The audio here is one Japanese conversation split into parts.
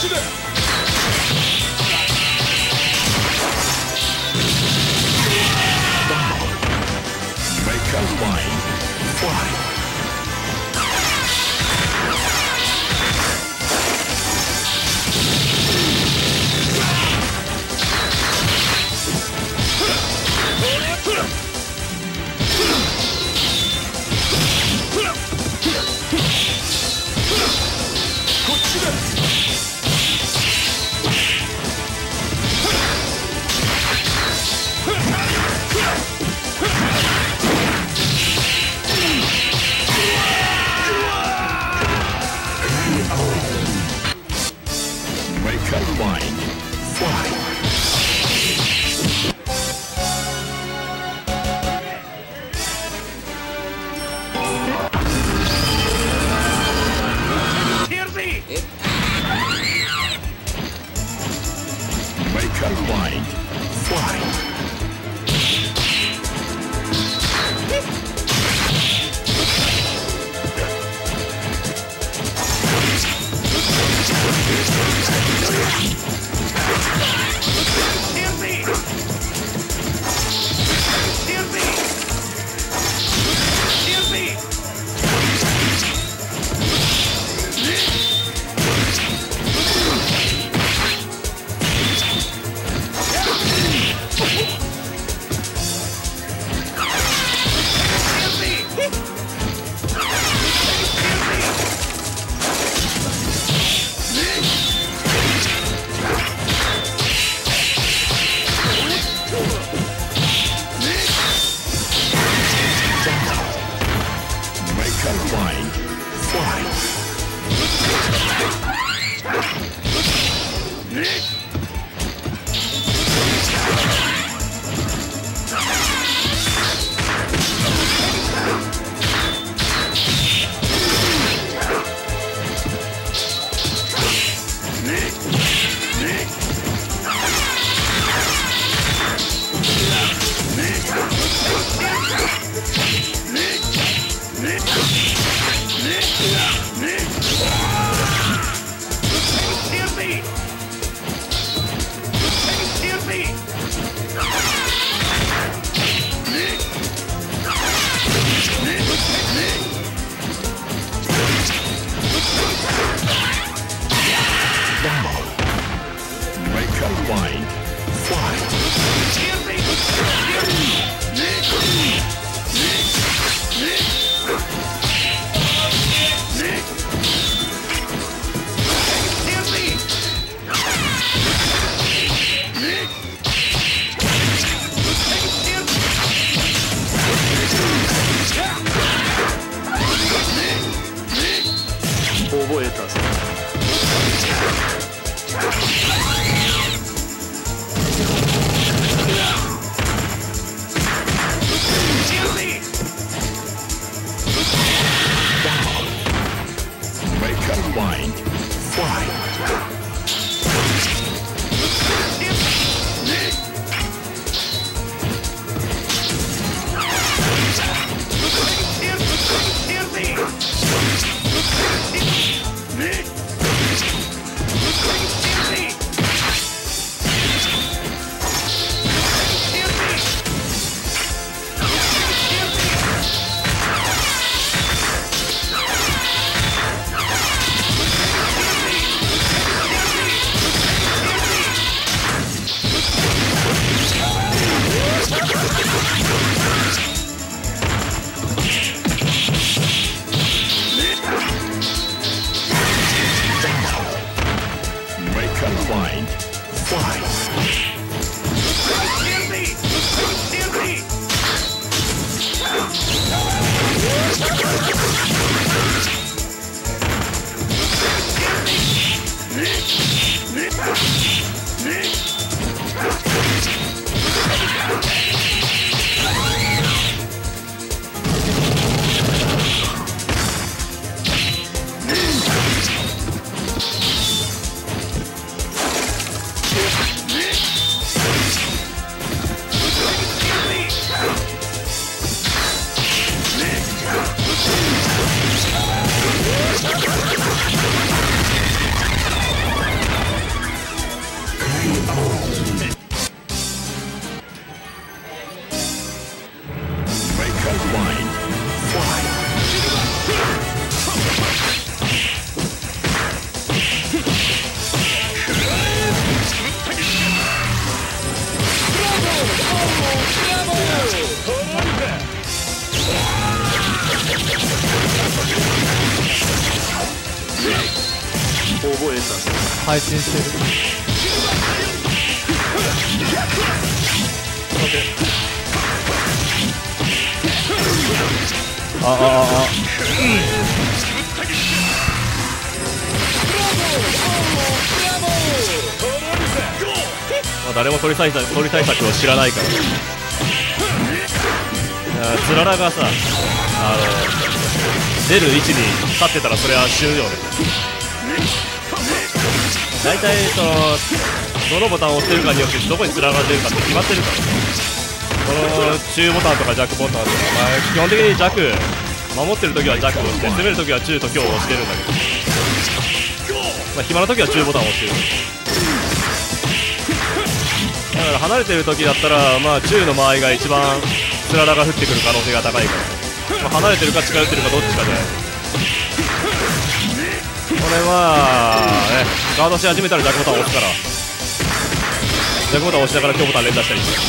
ちだ。Make a line. Fly. Make a line. Fly. Make a line. Fly. Make a line. Fly. Make a line. Fly.覚えたぞ。Make a line. Fly. Make a line. Fly. 配信してる。 誰も鳥対策を知らないから。つららがさ、出る位置に立ってたらそれは死ぬよね。大体どのボタンを押してるかによってどこにつららが出るかって決まってるから。この中ボタンとか弱ボタンとか、基本的に弱守ってるときは弱を押して、攻めるときは中と強を押してるんだけど、暇なときは中ボタンを押してる。だから離れてるときだったら、中の間合いが一番つららが降ってくる可能性が高いから、離れてるか近寄ってるかどっちかじゃない。これはね、ガードし始めたら弱ボタンを押すから、弱ボタンを押しながら強ボタン連打したりする。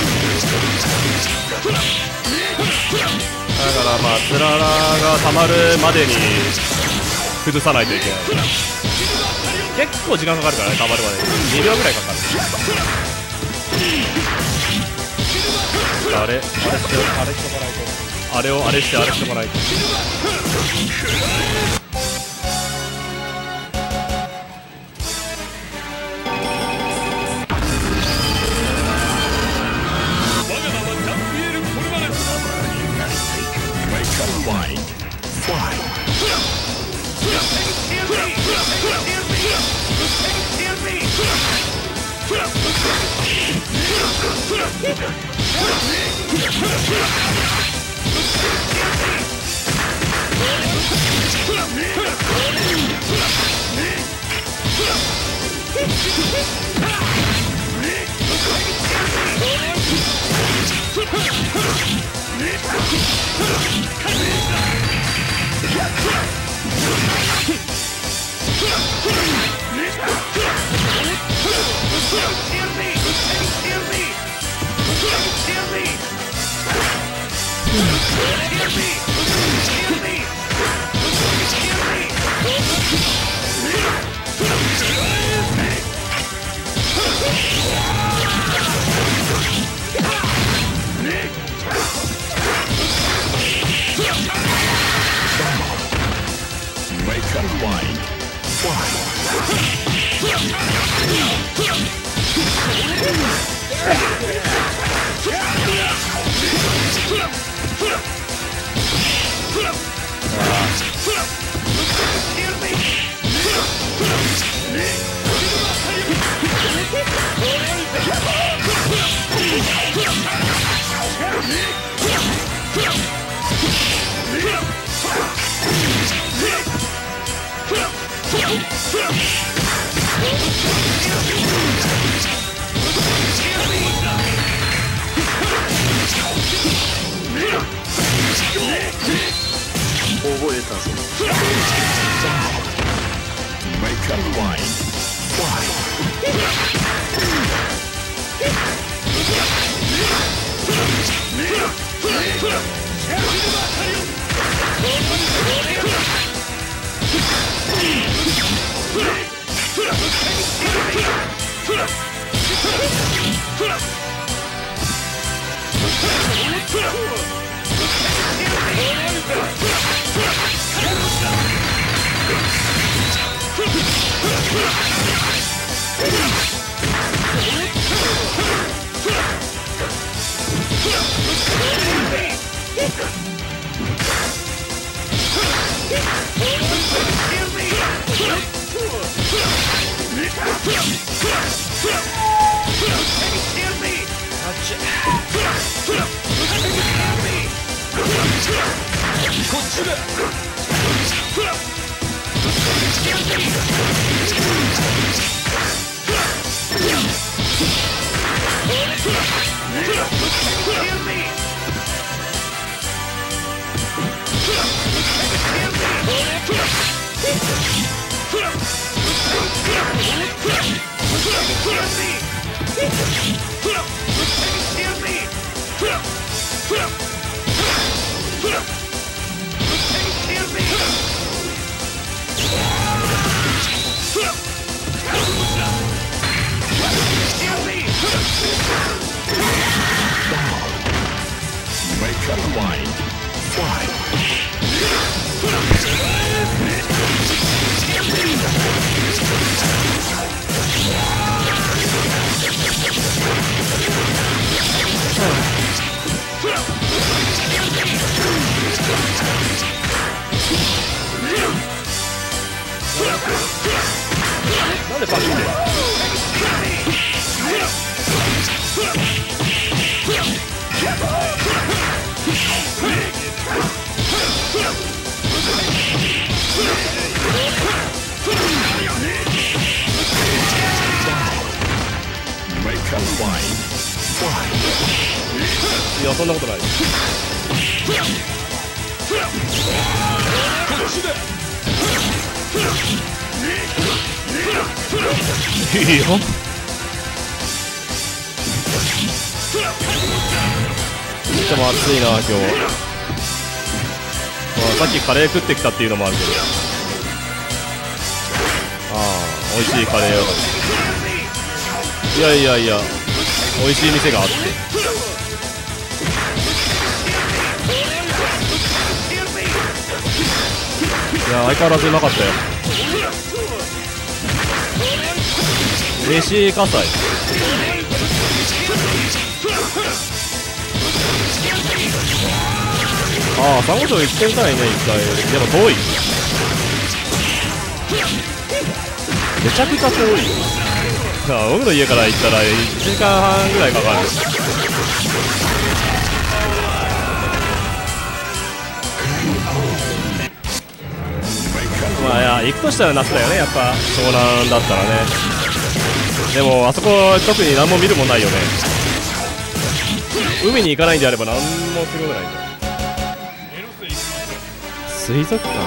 だからつららが溜まるまでに崩さないといけない。結構時間かかるからね、溜まるまで2秒ぐらいかかる。あれしてもらいと、あれをあれしてもらいと。 なんでパンチっていやそんなことないいいよでも暑いな今日、さっきカレー食ってきたっていうのもあるけど、ああ美味しいカレーを、いやいやいや美味しい店があって、いや相変わらずうまかったよ。飯火災、ああサンゴ礁行ってみたいね一回。でも遠い、めちゃくちゃ遠いよ。僕の家から行ったら1時間半ぐらいかかる。まあいや行くとしたら夏だよねやっぱ、湘南だったらね。でもあそこ特に何も見るもんないよね。海に行かないんであれば何もすることないんだよ。水族館、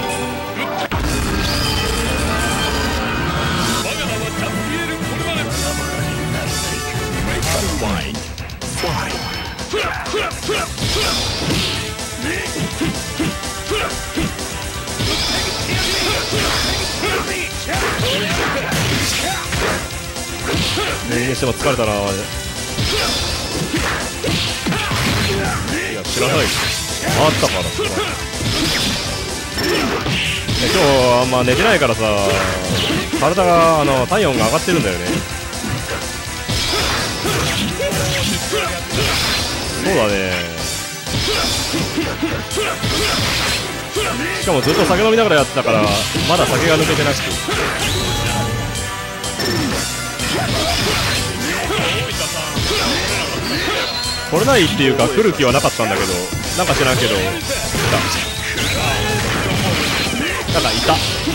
にしても疲れたなマジで。いや知らないあったからさ、今日あんま寝てないからさ、体が体温が上がってるんだよね。そうだね、しかもずっと酒飲みながらやってたからまだ酒が抜けてなくて、来れないっていうか来る気はなかったんだけど、なんか知らんけど来た、なんかいた。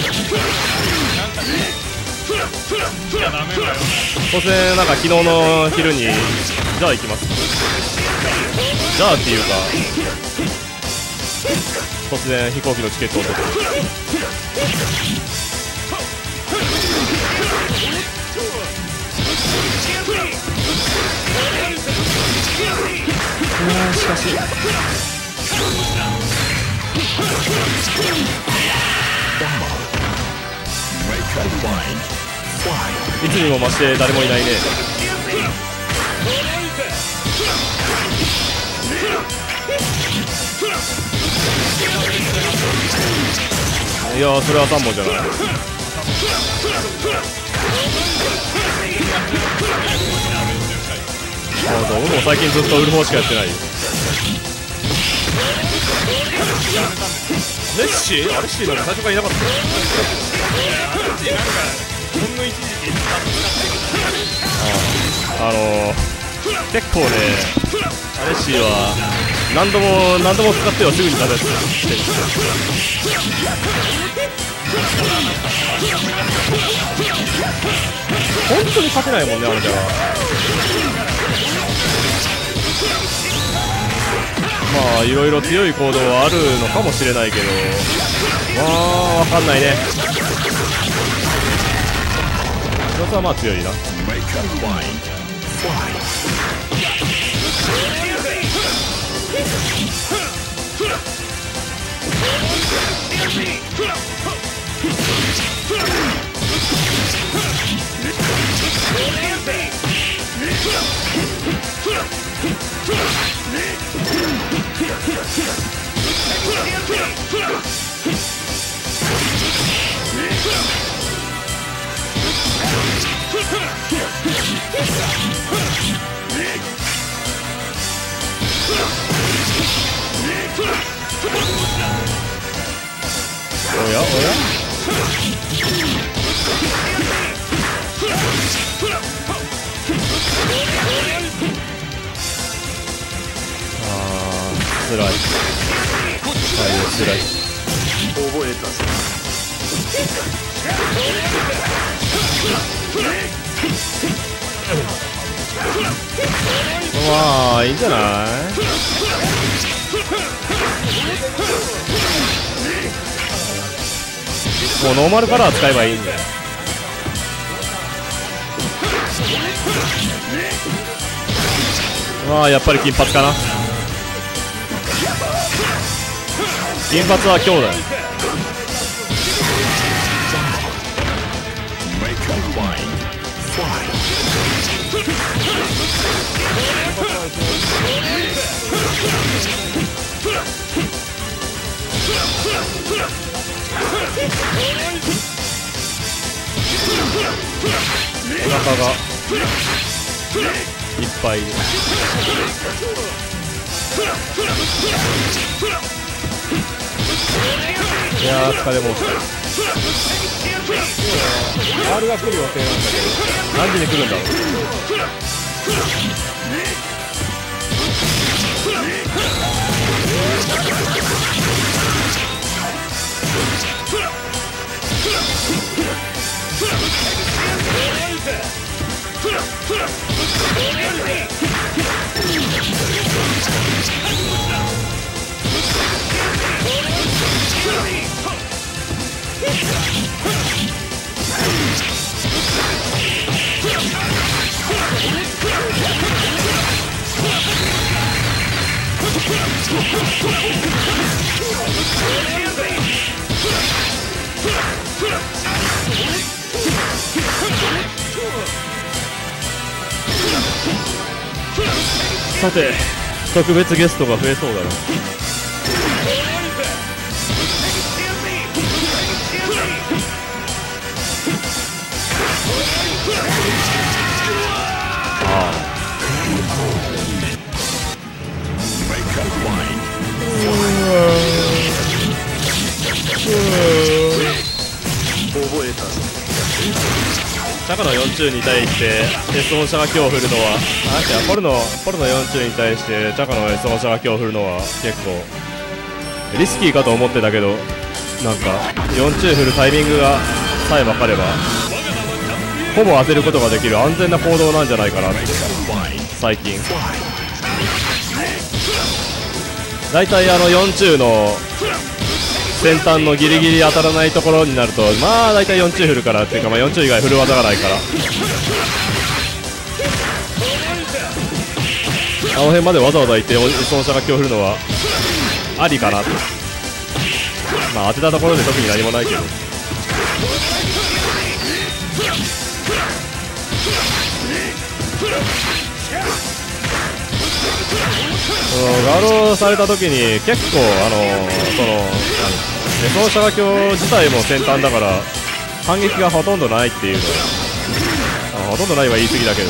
そしてなんか昨日の昼にじゃあ行きます、じゃあっていうか突然飛行機のチケットを取って、しかしいつにも増して誰もいないね。いやそれは3本じゃない。僕も最近ずっとウルフォーしかやってないよ。レッシー？あれッシーなんか最初からいなかった。結構ね、アレッシーは何度も使ってはすぐに食べてる。本当に勝てないもんねあれでは。まあいろいろ強い行動はあるのかもしれないけど、まあわかんないね。一つはまあ強いな。おやおや、 辛い。はい、辛い。 覚えたぞ。 まあいいんじゃない。もうノーマルカラー使えばいいんだよ。まあやっぱり金髪かな。金髪は今日だよ。 Make a line. Fly. お腹がいっぱい。いやー疲れもうした。R が来る予定なんだけど何時に来るんだろう。さて特別ゲストが増えそうだな。 覚えたぞ。 チャカの40に対して鉄音射が今日振るのはポルノ40に対してチャカの鉄音射が今日振るのは結構リスキーかと思ってたけど、なんか40振るタイミングがさえ分かればほぼ当てることができる安全な行動なんじゃないかなって最近。だいたい40の先端のギリギリ当たらないところになるとまあだいたい40振るからっていうか、まあ、40以外振る技がないからあの辺までわざわざ行ってその射が今日振るのはありかなと。まあ当てたところで特に何もないけどガードされた時に結構その射が今日自体も先端だから反撃がほとんどないっていうのはほとんどないは言い過ぎだけど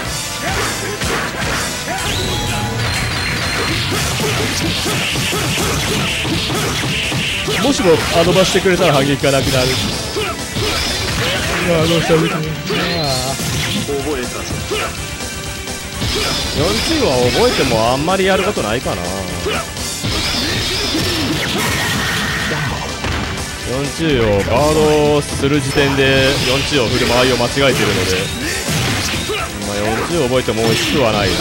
もしもアドバしてくれたら反撃がなくなる。どうしたみたいな。 覚えたぞ。 40は覚えてもあんまりやることないかな。40をガードする時点で40を振る間合いを間違えているので、まあ、40を覚えても美味しくはないな。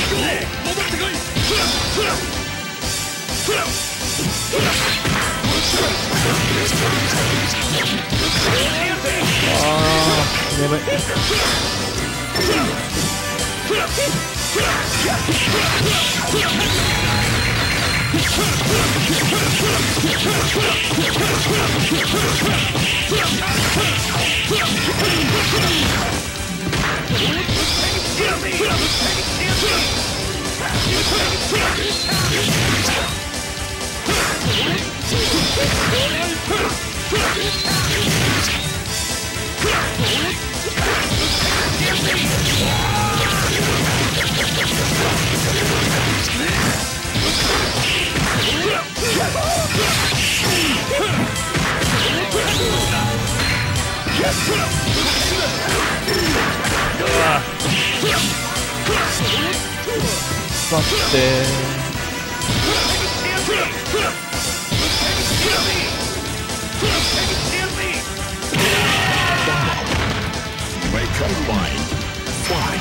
眠い。さて Combine. Fly.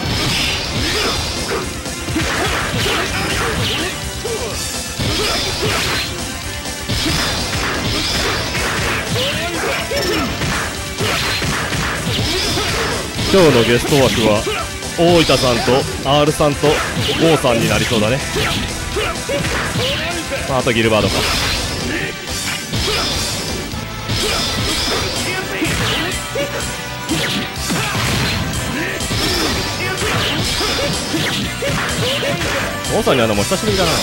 今日のゲスト枠は大分さんと R さんと郷さんになりそうだね。まあ、あとギルバードか。郷さんに会うのも久しぶりだな。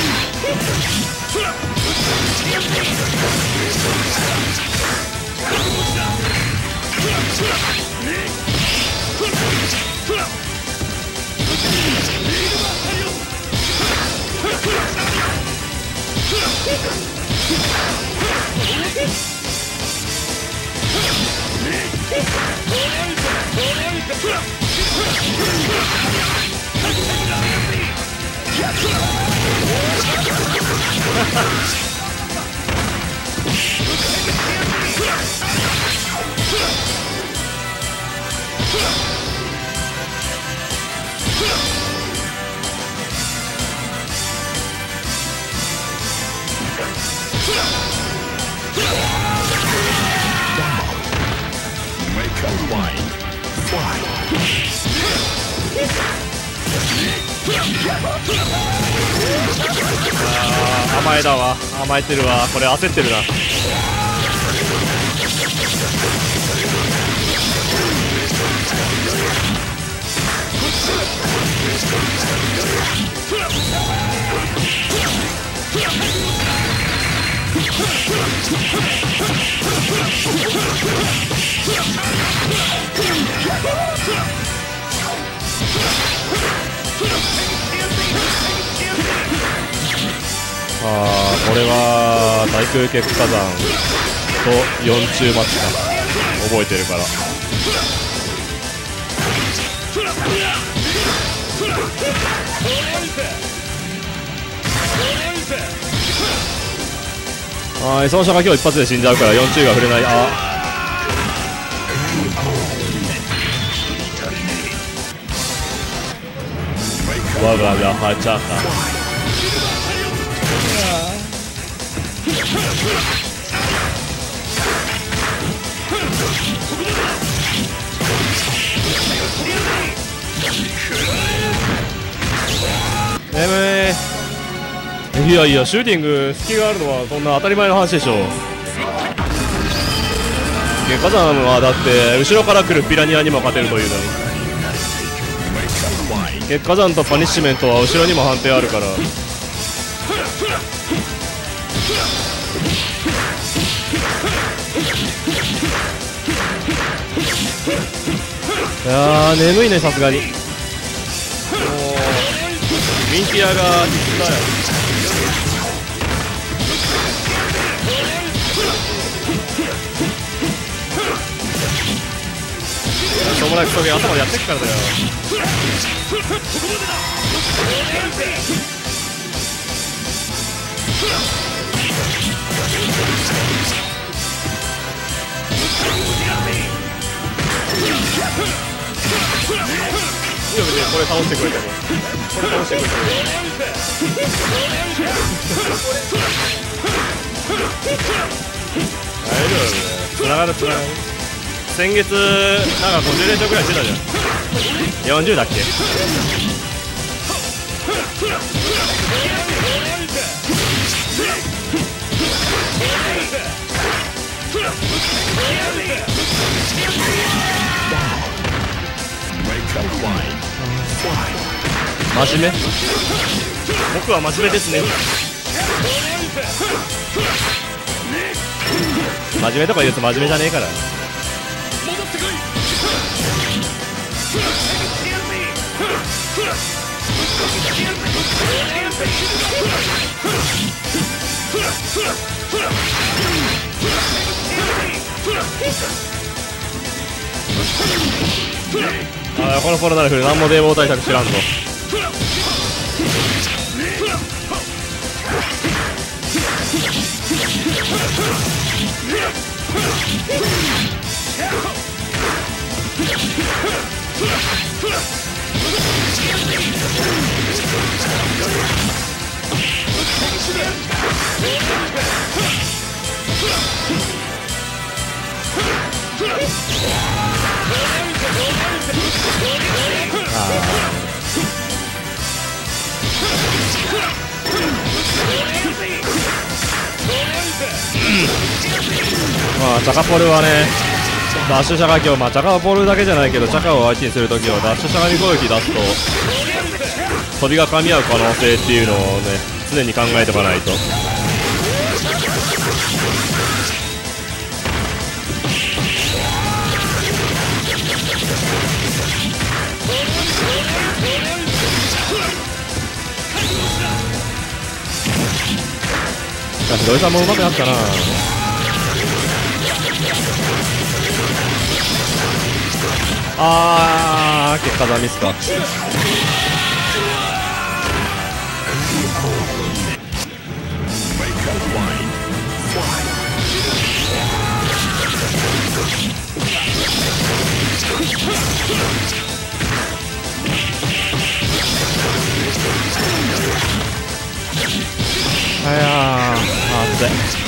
甘えだわ、甘えてるわ、これ焦ってるな。これは対空結火山と4中待ちか覚えてるから。その人が今日一発で死んじゃうから4中が触れない。我ががはちゃか。いやいや、シューティング隙があるのはそんな当たり前の話でしょ。月火山はだって後ろから来るピラニアにも勝てるというのに、月火山とパニッシュメントは後ろにも判定あるから。いやー眠いね、さすがに。もうミンティアが必須だよ。しょうもないクソゲー朝までやってっからだよ。いいよ、別にこれ倒してくれても。これ倒してくれても大丈夫。つながるつながる。先月なんか50連勝ぐらいしてたじゃん。40だっけ。真面目。僕は真面目ですね。真面目とか言うと真面目じゃねえから。このコロナで来る何も冷房対策知らんぞ。 まあチャカポルはね、ダッシュシャカ今日、まあチャカポルだけじゃないけどチャカを相手にするときはダッシュシャカに攻撃出すと飛びが噛み合う可能性っていうのをね常に考えておかないと。しかし土井さんもうまくなったな。結果ダミスか。熱い。